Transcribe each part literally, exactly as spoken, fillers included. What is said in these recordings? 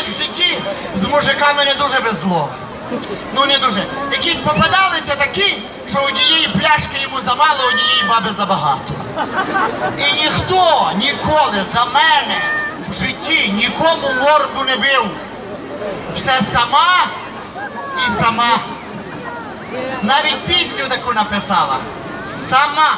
в житті з мужиками не дуже беззло. Ну, не дуже. Якісь попадалися такі, що однієї пляшки йому замало, однієї баби забагато. І ніхто ніколи за мене в житті нікому морду не бив. Все сама і сама. Навіть пісню таку написала. Сама.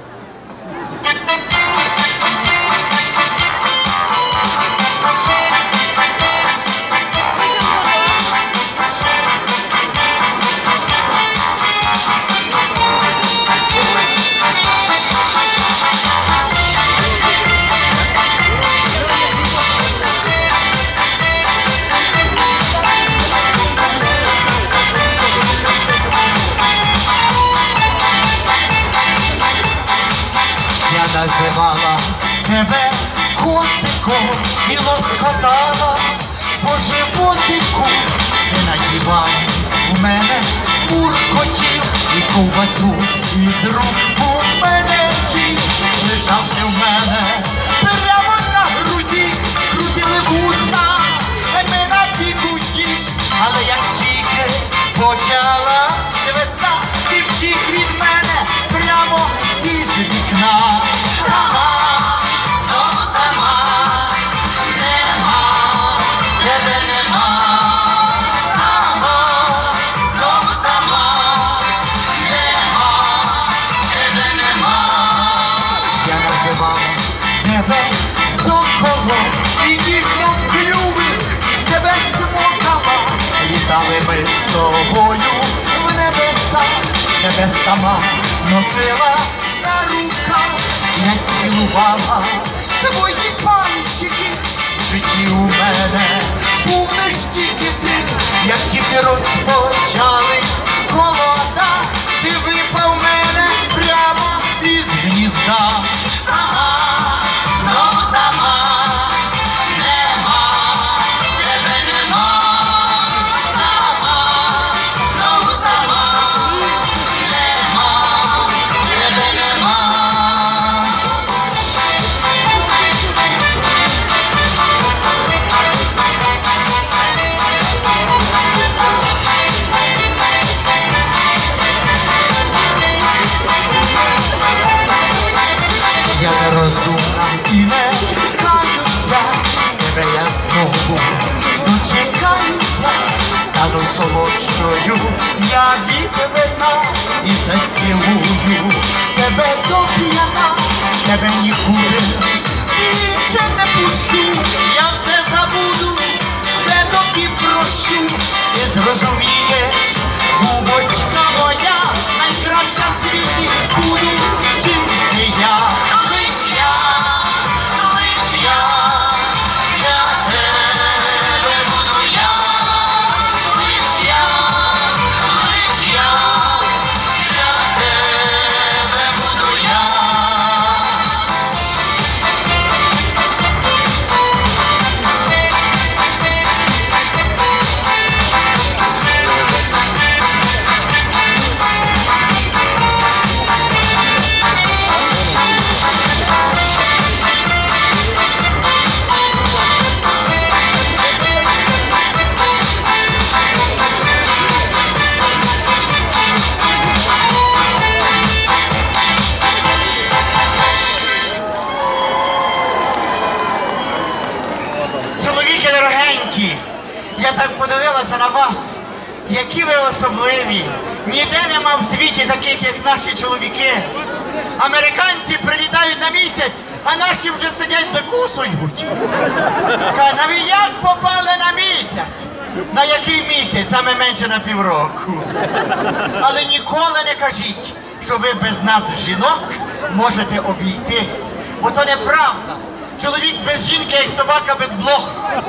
Називала тебе котиком і лоскотала по животику, і на дивані у мене муркотів, і ковбасу із рук у мене їв. Лежав ти в мене прямо на груді, крутили вуса, а ми на бігуді. Але як тільки почала весна, ти втік від мене прямо із вікна. Сама, знову сама, нема, тебе нема. Сама, знову сама, нема, тебе нема. Я називала тебе соколом і ніжно в клюві тебе цмокала. Літали ми з тобою в небеса, тебе сама носила на руках. Я цілувала твої пальчики, в житті у мене був лиш тільки ти. Як тільки розпочались холода, ти випав мене прямо із гнізда. Сама, знову сама, нема, тебе нема. Сама, знову сама, нема, тебе нема. Я не розумна і не каюся, тебе я знову дочекаюся. Стану солодшою я від вина і зацілую тебе до п'яна. Тебе нікуди більше не пущу, я все забуду, все тобі прощу. Ти зрозумієш, губочка моя, найкраща в світі буду тільки я. Лиш я, лиш я, для тебе буду я. Лиш я, лиш я, для тебе буду я. Чоловіки дорогенькі, я так подивилася на вас, які ви особливі. Ніде нема в світі таких, як наші чоловіки. Американці прилітають на місяць, а наші вже сидять закусують. Кажуть, а ви як попали на місяць? На який місяць? Саме менше на півроку. Але ніколи не кажіть, що ви без нас, жінок, можете обійтись. Бо то неправда. Чоловік без жінки, як собака без блох.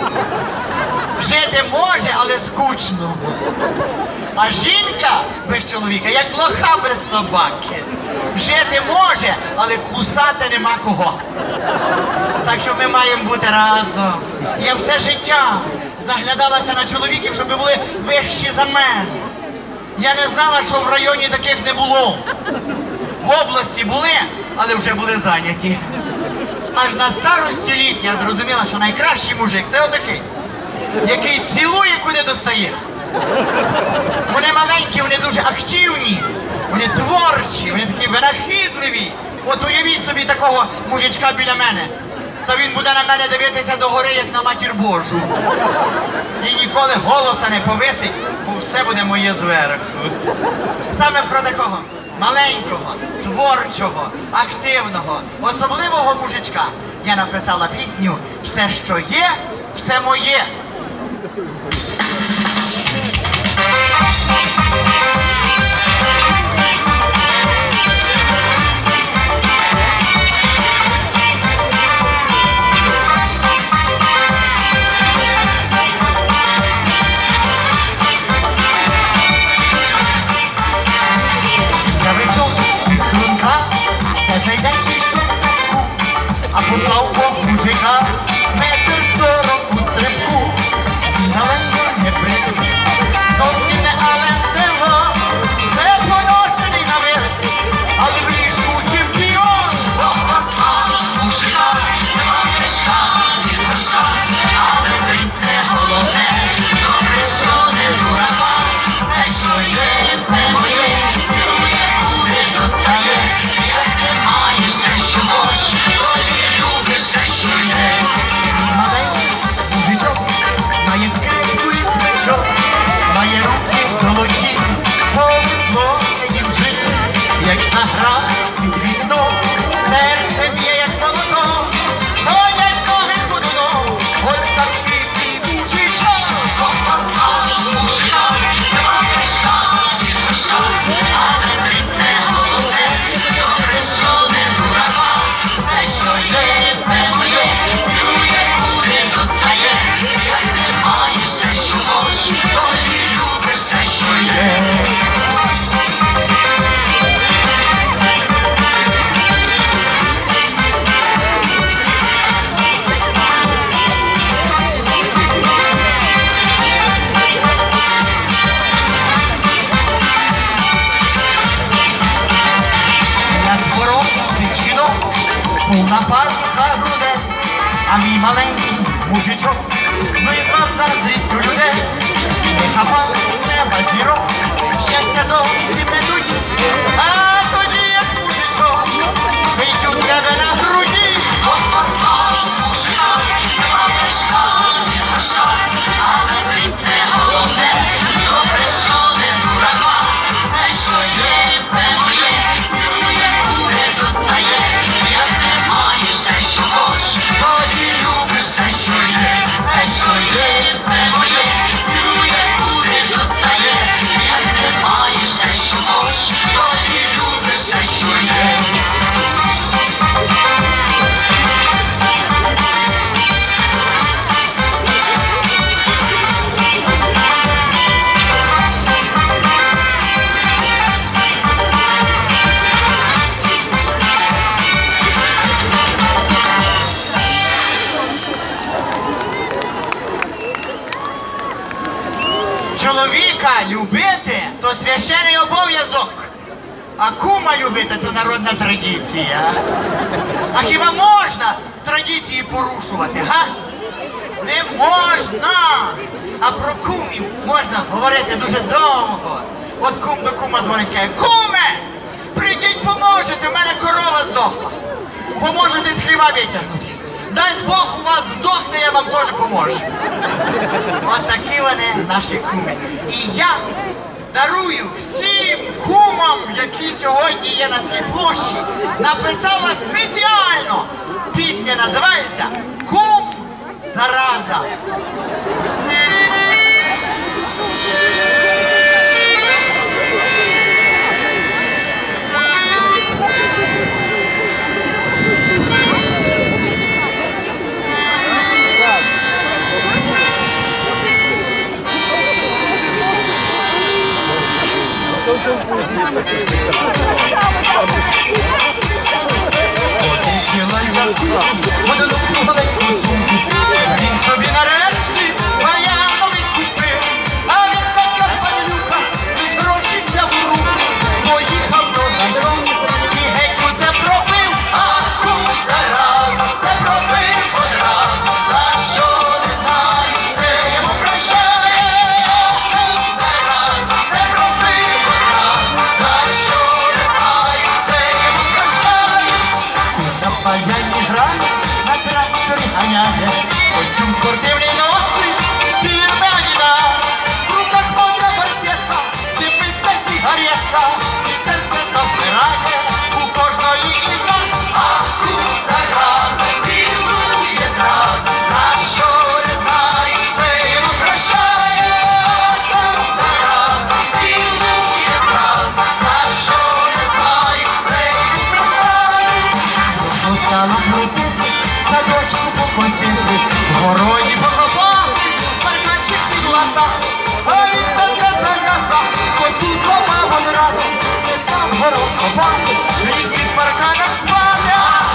Жити може, але скучно. А жінка без чоловіка, як блоха без собаки. Жити може, але кусати нема кого. Так що ми маємо бути разом. Я все життя заглядалася на чоловіків, щоб були вищі за мене. Я не знала, що в районі таких не було. В області були, але вже були зайняті. Аж на старості літ я зрозуміла, що найкращий мужик – це отакий. який цілує, куди достає. Вони маленькі, вони дуже активні, вони творчі, вони такі винахідливі. От уявіть собі такого мужичка біля мене. Та він буде на мене дивитися догори, як на матір Божу. І ніколи голоса не повисить, бо все буде моє зверху. Саме про такого маленького, творчого, активного, особливого мужичка я написала пісню «Все, що є, все моє». А поклав Бог мужика метр сорок у стрибку. Далеко не притупі, зовсім не алентило, не поношений на вид, але в ліжку чемпіон. Бог послав мужика, нема мішка, ні горшка, але зрить не головне, добре, що не дурава. Все, що є, все моє, цілує, куди достає, як не маєш те, що можеш. Маленький мужичок має скрипку і смичок, має руки золоті, повезло мені в житті, як заграв під вікном, серце б'є, як молоко, ходять ноги ходуном, от такий твій мужичок. Бог послав мужика, нема мішка, ні горшка, але зрить не головне, добре, що не дурава. Все, що є, все моє, цілує, куди достає, як не маєш те, що можеш, тоді любиш те, що є. Я зборов тих жінок, повна пазуха грудей, а мій маленький мужичок визвав заздрість у людей. Не хапав з неба зірок, щастя зовсім не тоді, а тоді, як мужичок, спить у тебе на груді. Бог послав мужика, нема мішка, ні горшка, але зрить не головне, добре, що не дурава. Все, що є, все моє, цілує, куди достає, як не маєш те, що можеш, тоді любиш те, що є. Все, що є, все моє, цілує, куди достає, як не маєш те, що можеш, тоді любиш те, що є. Чоловіка любити – то священний обов'язок, а кума любити – то народна традиція. А хіба можна традиції порушувати, га? Не можна! А про кумів можна говорити дуже довго. От кум до кума дзвонить, каже: куме, прийдіть поможете, в мене корова здохла. Поможете з хліба витягнути. Дасть Бог у вас здохне, я вам теж поможу. От такі вони наші куми. І я дарую всім кумам, які сьогодні є на цій площі, написала спеціально. Пісня називається «Кум зараза». Позичила я одну маленьку сумку, він собі нарешті баяновий купив, а він така падлюка, лиш гроші взяв у руки, поїхав до Лондону і геть усе пробив, а кум зараза все пробив одразу, за що не знаю, це йому копати, рік під парканом спати.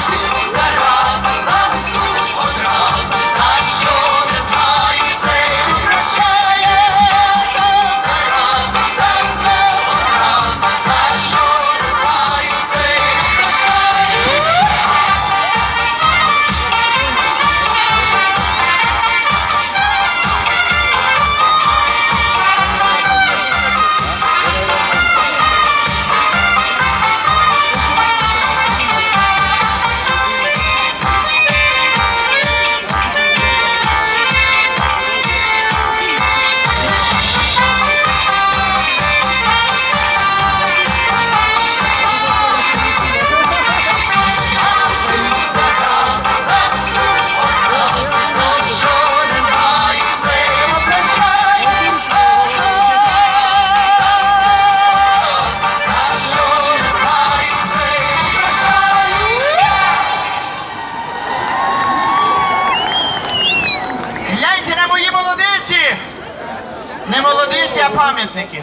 Не молодиці, а пам'ятники.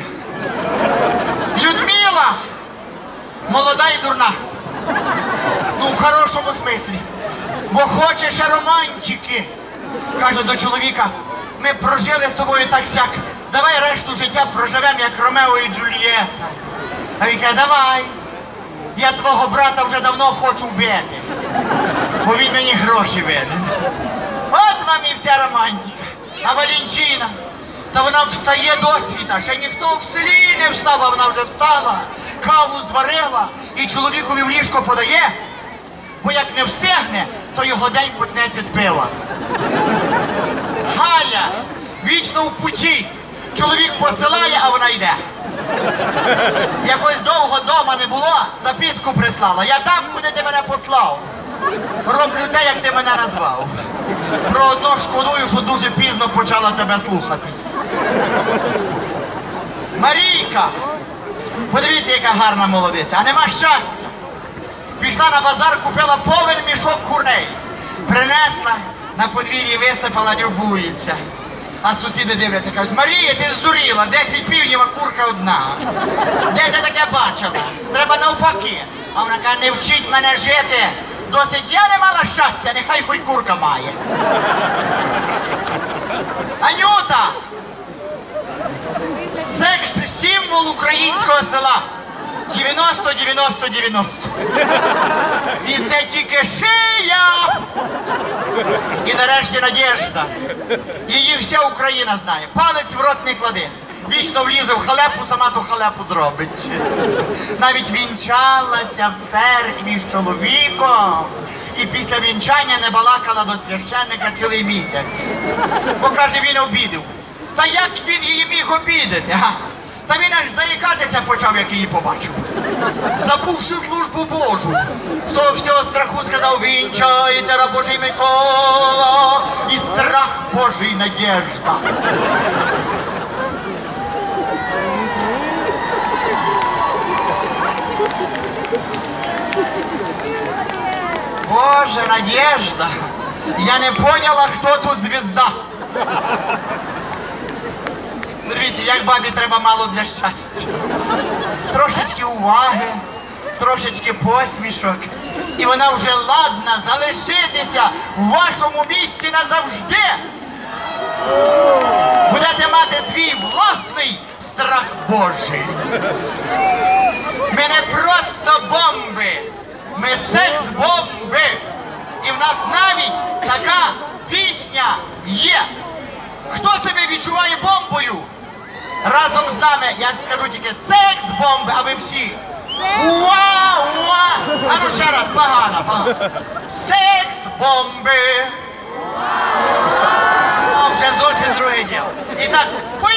Людмила молода і дурна. Ну, в хорошому смислі. Бо хоче ще романтики. Каже до чоловіка, ми прожили з тобою так сяк. Давай решту життя проживемо, як Ромео і Джульєта. А він каже, давай. Я твого брата вже давно хочу вбити. Бо він мені гроші винен. От вам і вся романтика. А Валентина? Та вона встає до світа, ще ніхто в селі не встав, а вона вже встала, каву зварила і чоловікові в ліжко подає, бо як не встигне, то його день почнеться з пива. Галя вічно в путі, чоловік посилає, а вона йде. Якось довго дома не було, записку прислала, я там, куди ти мене послав. Роблю те, як ти мене назвав. Про одно шкодую, що дуже пізно почала тебе слухатись. Марійка, подивіться, яка гарна молодиця, а нема щастя. Пішла на базар, купила повен мішок курей. Принесла, на подвір'ї висипала, любується. А сусіди дивляться, кажуть, Марія, ти здуріла, десять півнів, а курка одна. Де ти таке бачила? Треба навпаки. А вона каже, не вчить мене жити. Досить я не мала щастя, нехай хоч курка має. Анюта! Секс-символ українського села. дев'яносто дев'яносто дев'яносто. І це тільки шия. І нарешті Надєжда. Її вся Україна знає. Палець в рот не клади. Вічно влізе в халепу, сама ту халепу зробить. Навіть вінчалася в церкві з чоловіком. І після вінчання не балакала до священника цілий місяць. Бо, каже, він обідав. Та як він її міг обідати, га? Та він аж заїкатися почав, як її побачив. Забув всю службу Божу. З того всього страху сказав, вінчається раб Божий Микола. І страх Божий Надєжда. Боже, Надєжда, я не поняла, хто тут звізда. Дивіться, як бабі треба мало для щастя. Трошечки уваги, трошечки посмішок. І вона вже ладна залишитися в вашому місці назавжди. Будете мати свій власний страх Божий. Ми не просто бомби, ми секс-бомби. І в нас навіть така пісня є. Хто себе відчуває бомбою? Разом з нами, я скажу тільки секс-бомби, а ви всі. Уа, уа! А ну ще раз, погано, погано. Секс-бомби. О, вже зовсім друге діло. І так,